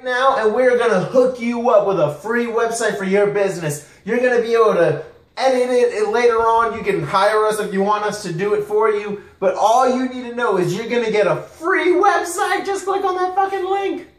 now, and we're going to hook you up with a free website for your business. You're going to be able to edit it later on. You can hire us if you want us to do it for you. But all you need to know is you're going to get a free website. Just click on that fucking link.